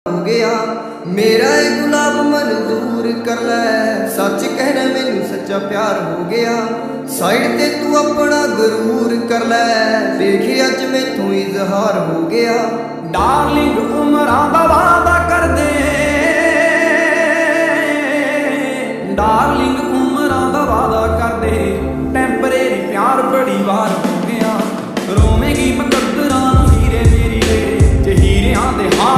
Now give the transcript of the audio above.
हो गया मेरा ए गुलाब मन दूर कर लै, सच कहना मैनू सच्चा प्यार हो गया। साइड ते तू अपना गरूर कर लै, देखे अज मैथों इजहार हो गया। डार्लिंग उमरां दा